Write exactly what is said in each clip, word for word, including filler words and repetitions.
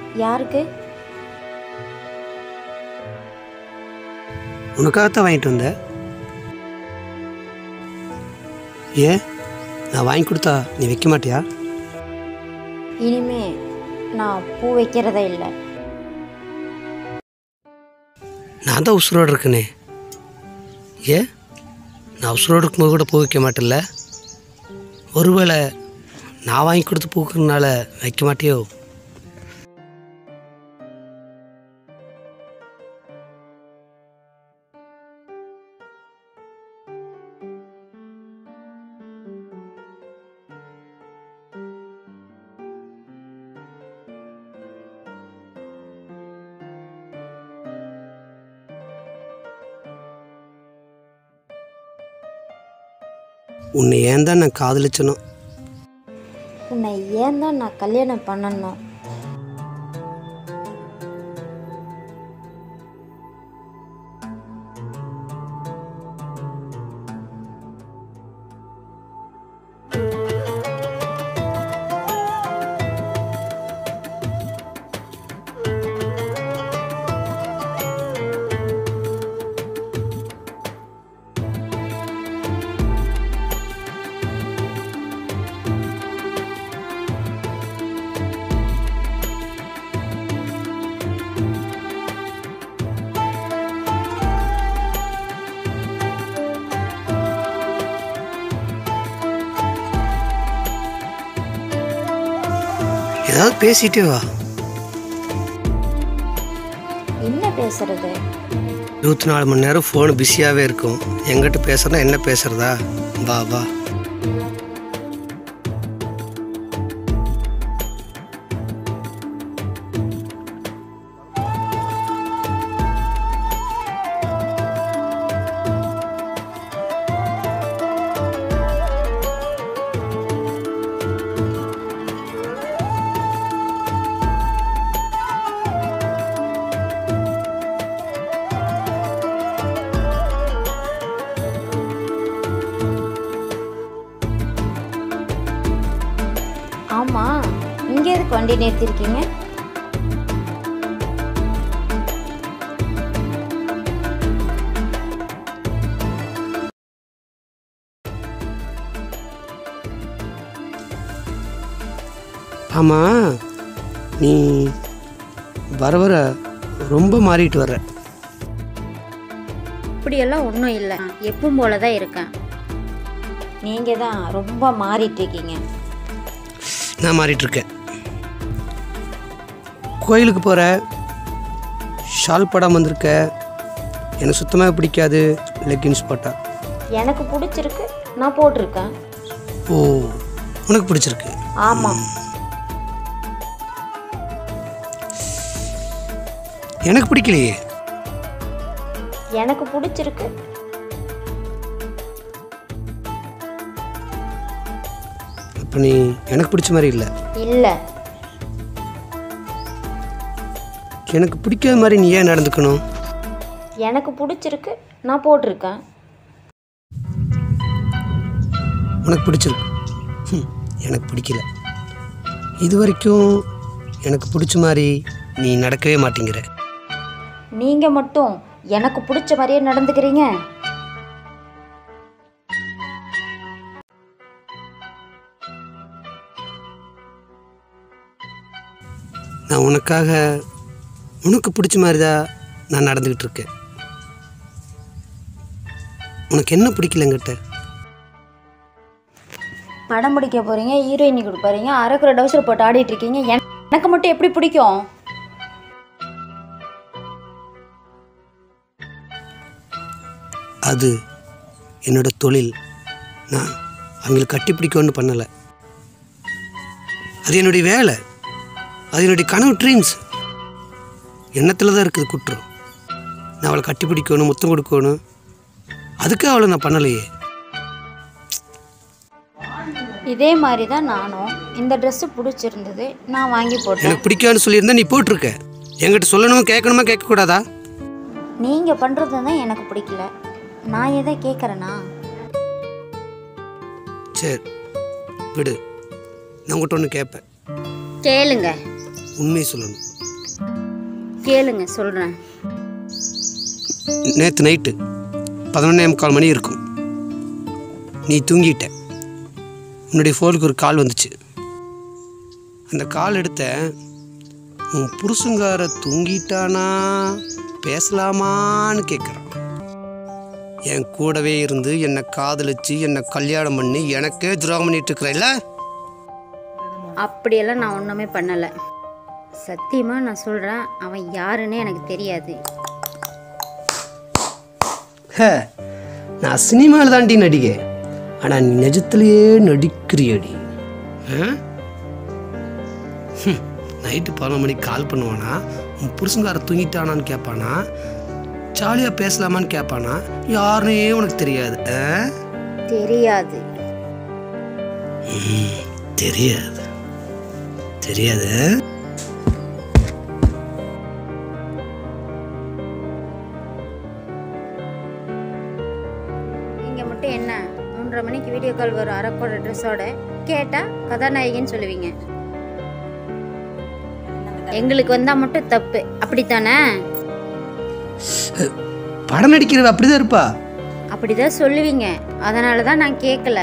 யாருக்கு? உனக்காகத்தான் வாங்கிட்டு வந்த. ஏன் நான் வாங்கி கொடுத்தா நீ வைக்க மாட்டியா? இனிமே நான் பூ வைக்கிறதா இல்லை. நான் தான் உசுரோடு இருக்கனே. ஏன் நான் உசுரோடு இருக்கும்போது கூட பூ வைக்க மாட்டேன்ல? ஒருவேளை நான் வாங்கி கொடுத்து பூக்கிறதுனால வைக்க மாட்டியோ? உன்னை ஏன் தான் நான் காதலிச்சனோ? உன்னை ஏன் தான் நான் கல்யாணம் பண்ணணும்? ஏதாவது பேசிட்டே வா. என்ன பேசுறது? இருபத்தி நாலு மணி நேரம் ஃபோன் பிஸியாகவே இருக்கும். எங்கிட்ட பேசுறதா என்ன பேசுறதா? வா வா. ஆமா, இங்க எதுக்கு வண்டி நிறுத்திருக்கீங்க? ஆமா, நீ வர வர ரொம்ப மாறிட்டு வர்ற. இப்படியெல்லாம் ஒன்றும் இல்லை, எப்பவும் போல தான் இருக்கேன். நீங்க தான் ரொம்ப மாறிட்டு இருக்கீங்க. நான் மாறிட்டுருக்கேன். கோயிலுக்கு போகிற, ஷால் படம் வந்திருக்க, எனக்கு சுத்தமாக பிடிக்காது லெக்கின்ஸ் போட்டா. எனக்கு பிடிச்சிருக்கு, நான் போட்டிருக்கேன். ஓ, உனக்கு பிடிச்சிருக்கு? ஆமாம். எனக்கு பிடிக்கலையே. எனக்கு பிடிச்சிருக்கு. அப்போ நீ எனக்கு பிடிச்ச மாதிரி இல்லை. இல்லை, எனக்கு பிடிக்காத மாதிரி நீ ஏன் நடந்துக்கணும்? எனக்கு பிடிச்சிருக்கு, நான் போட்டிருக்கேன். உனக்கு பிடிச்சிருக்கு, எனக்கு பிடிக்கல. இது வரைக்கும் எனக்கு பிடிச்ச மாதிரி நீ நடக்கவே மாட்டேங்கிற. நீங்கள் மட்டும் எனக்கு பிடிச்ச மாதிரியே நடந்துக்கிறீங்க. நான் உனக்காக உனக்கு பிடிச்ச மாதிரி தான் நான் நடந்துக்கிட்டு இருக்கேன். உனக்கு என்ன பிடிக்கலங்கிட்ட? படம் பிடிக்க போகிறீங்க, ஹீரோயினி கொடுப்பாருங்க, அரைக்குறை டவுசர் போட்டு ஆடிட்டு இருக்கீங்க. எனக்கு மட்டும் எப்படி பிடிக்கும்? அது என்னோட தொழில். நான் அவங்களுக்கு கட்டி பிடிக்கணும்னு பண்ணலை. அது என்னுடைய வேலை, அது என்னுடைய கனவு, ட்ரீம்ஸ். எண்ணத்தில் தான் இருக்குது குற்றம். நான் அவளை கட்டி பிடிக்கணும், முத்தம் கொடுக்கணும், அதுக்கு அவளை நான் பண்ணலையே. இதே மாதிரி தான் நானும். இந்த ட்ரெஸ்ஸு பிடிச்சிருந்தது, நான் வாங்கி போட்டேன். எனக்கு பிடிக்காதுன்னு சொல்லியிருந்தா நீ போட்டிருக்க. என்கிட்ட சொல்லணுமா கேட்கணுமா கேட்கக்கூடாதா? நீங்கள் பண்ணுறது தான் எனக்கு பிடிக்கல. நான் எதை கேட்குறேன்னா? சரி விடு, நான் உங்கள்கிட்ட ஒன்று கேட்பேன். கேளுங்க. உண்மையை சொல்லணும். கேளுங்க, சொல்கிறேன். நேற்று நைட்டு பதினொன்னே முக்கால் மணி இருக்கும். நீ தூங்கிட்ட. உன்னுடைய ஃபோனுக்கு ஒரு கால் வந்துச்சு. அந்த கால் எடுத்த உன் புருஷங்கார தூங்கிட்டானா பேசலாமான்னு கேட்குறான். என் கூடவே இருந்து என்னை காதலிச்சு என்னை கல்யாணம் பண்ணி எனக்கே துரோகம் பண்ணிட்டு இருக்கிறேன்ல. அப்படியெல்லாம் நான் ஒன்றுமே பண்ணலை. சத்தியமாக நான் சொல்கிறேன், அவன் யாருன்னே எனக்கு தெரியாது. ஹே, நான் சினிமாவில் தாண்டி நடிகை, ஆனால் நீ நிஜத்துலேயே நடிக்கிறியடி. நைட்டு பதினொரு மணிக்கு கால் பண்ணுவானா, உன் புருஷங்கார தூங்கிட்டானான்னு கேட்பானா, ஜாலியாக பேசலாமான்னு கேட்பானா, யாருன்னே உனக்கு தெரியாது. தெரியாது தெரியாது தெரியாது நீங்கள் மட்டும் என்ன மூன்றரை மணிக்கு வீடியோ கால் வரும் அரக்கோட ட்ரெஸ்ஸோட, கேட்டால் கதாநாயகின்னு சொல்லுவீங்க. எங்களுக்கு வந்தால் மட்டும் தப்பு, அப்படித்தானே? படம் நடிக்கிறவ அப்படிதான் இருப்பா. அப்படிதான் சொல்லுவீங்க, அதனால தான் நான் கேட்கல.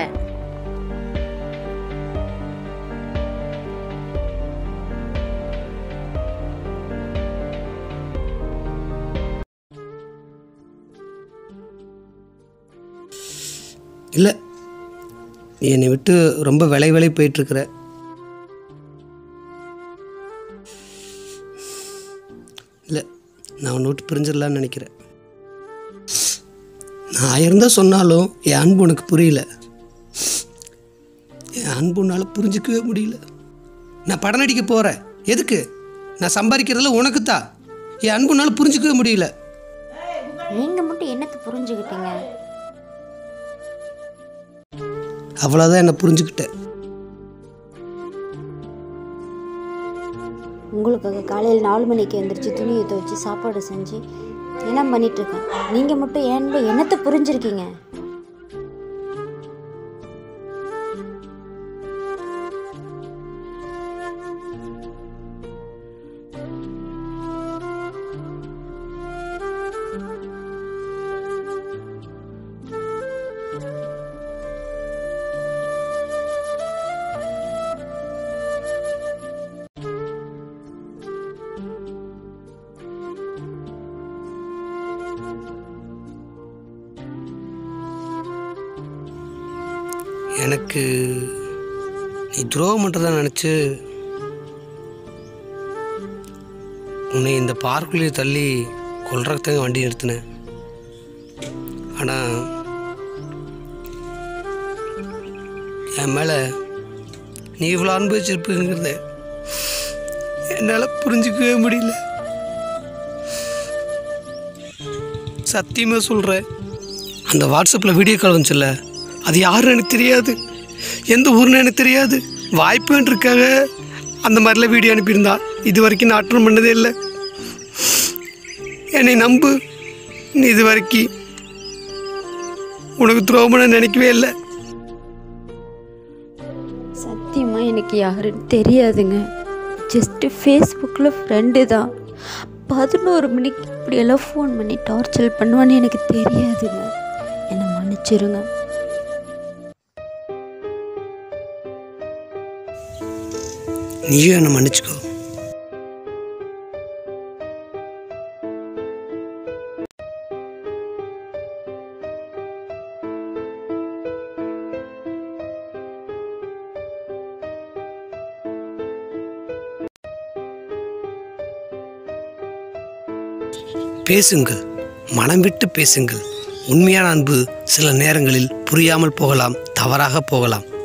இல்லை, என்னை விட்டு ரொம்ப விலை விலை போயிட்டுருக்குற. இல்லை, நான் உன்னை விட்டு பிரிஞ்சிடலான்னு நினைக்கிறேன். நான் ஆயிரம் தான் சொன்னாலும் என் அன்பு உனக்கு புரியல. என் அன்பு உன்னால் புரிஞ்சிக்கவே முடியல. நான் படம் நடிக்க போகிறேன், எதுக்கு? நான் சம்பாதிக்கிறதுல உனக்கு தான். என் அன்பு உன்னால் புரிஞ்சிக்கவே முடியல. நீங்கள் மட்டும் என்னத்தை புரிஞ்சுக்கிட்டீங்க? அவ்வளோதான், என்னை புரிஞ்சுக்கிட்டேன். உங்களுக்காக காலையில் நாலு மணிக்கு எழுந்திரிச்சு துணியை துவைச்சி சாப்பாடு செஞ்சு எல்லாம் பண்ணிகிட்ருக்கேன். நீங்கள் மட்டும் ஏன் என்னத்தை புரிஞ்சிருக்கீங்க? எனக்கு நீ துரோகம் பண்ணுறதா நினச்சி உன்னை இந்த பார்க்குள்ளேயே தள்ளி கொல்றதுக்கு வண்டி நிறுத்தினேன். ஆனால் என் மேலே நீ இவ்வளோ அனுபவிச்சிருப்புங்கிறத என்னால் புரிஞ்சிக்கவே முடியல. சத்தியமாக சொல்கிறேன், அந்த வாட்ஸ்அப்பில் வீடியோ கால் வந்துச்சுல்ல, அது யாருன்னு எனக்கு தெரியாது, எந்த ஊர்னு எனக்கு தெரியாது. வாய்ப்புன்னு இருக்காங்க அந்த மாதிரிலாம் வீடியோ அனுப்பியிருந்தா இது வரைக்கும் நான் அட்டன் பண்ணதே இல்லை. என்னை நம்பு, நீ இது வரைக்கும் உனக்கு துரோகம் நினைக்கவே இல்லை. சத்தியமாக எனக்கு யாருன்னு தெரியாதுங்க. ஜஸ்ட்டு ஃபேஸ்புக்கில் ஃப்ரெண்டு தான். பதினோரு மணிக்கு இப்படியெல்லாம் ஃபோன் பண்ணி டார்ச்சர் பண்ணுவான்னு எனக்கு தெரியாதுங்க. என்னை மன்னிச்சிருங்க. நீயும் என்னை மன்னிச்சுக்கோ. பேசுங்கள், மனம் விட்டு பேசுங்கள். உண்மையான அன்பு சில நேரங்களில் புரியாமல் போகலாம், தவறாக போகலாம்.